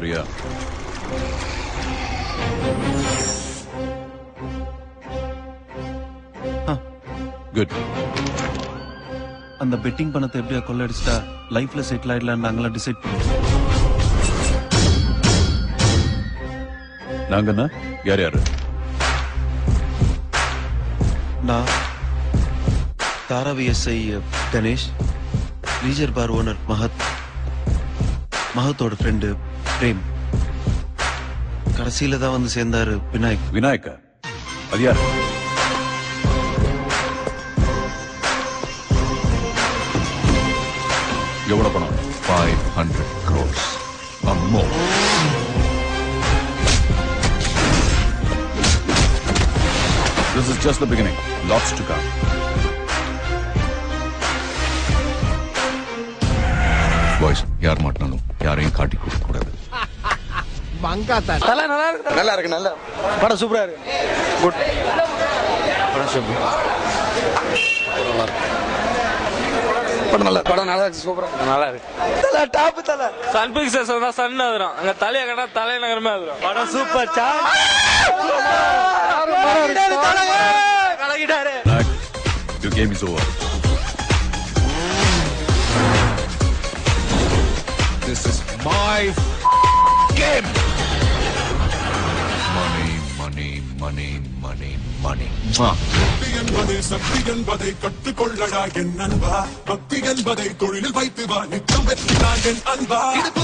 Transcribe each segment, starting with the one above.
சரியா? குட். அந்த பெட்டிங் பணத்தை எப்படியா கொள்ளடிச்சிட்டா லைஃப்ல செட்டில் ஆயிடலாம் நாங்களாம் டிசைட் பண்ணோம். நாங்கன்னா யார் யாரு? நான் Dharavi SI Ganesh, leisure bar owner மகத்தோட ஃப்ரெண்டு பிரேம், கடைசியில தான் வந்து சேர்ந்தாரு விநாயக். விநாயக்கா? அது யார்? எவ்வளவு பணம்? 500 crores. அம்மோ. This is just the beginning. Lots to come. Boys, யார் மாட்டினாலும் யாரையும் காட்டி கொடுக்க கூடாது. மங்காத்தா நல்லா இருக்கு. நல்லா இருக்கு. நல்லா படம் சூப்பரா இருக்கு. குட் படம் சூப்பர். படம் நல்லா இருக்கு. சூப்பரா நல்லா இருக்கு. Thala top Thala Sun Pictures வந்தா சன் ஆதுறோம். அங்க தலைய கடா தலைநகரமே ஆதுறோம். படம் சூப்பர். கலகிட்டாரு. Your game is over. This is my game. Money, money, money, money, money. பக்தி என்பதை சக்தி என்பதை கற்றுக்கொள்ளடா என் அன்பா. பக்தி என்பதை தொழிலில் வைத்து வா, நித்தம் வெற்றிடா என் அன்பா.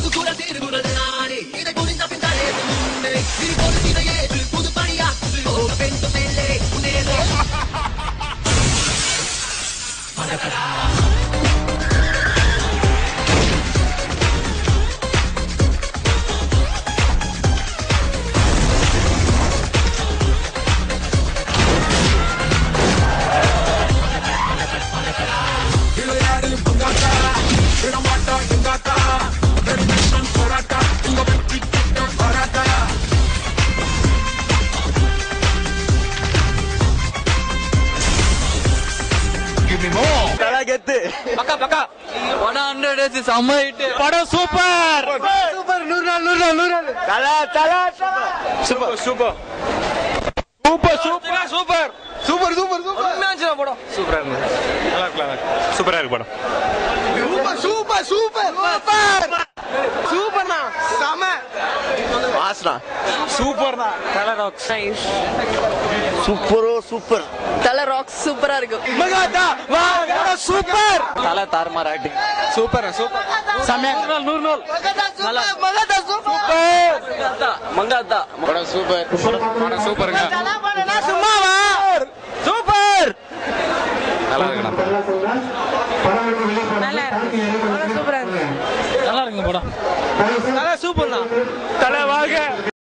படம் சூப்பர். சூப்பர். 100 நாள். Super super super super super super super super படம் சூப்பரா இருக்கு. நல்லா இருக்கு. சூப்பரா இருக்கு படம். சூப்பர் சூப்பர் சூப்பர் சூப்பர்னா செம வாஸ்னா சூப்பர்னா. தல ராக்ஸ் சூப்பர் தல ராக்ஸ் சூப்பரா இருக்கு. மங்காத்தா வா சூப்பர். தல தார்மார் ஆக்டிங் சூப்பர் சூப்பர் செமையா. 100 நாள் நல்லா. மங்காத்தா சூப்பர். மங்காத்தா படம் சூப்பர். படம் சூப்பர்ங்க. சும்மாவா சூப்பர். நல்லா இருக்கு. நல்லா இருக்கு. சூப்பரா இருக்கு. நல்லா இருக்குங்க படம். தல சூப்பர்னா. தல வாங்க.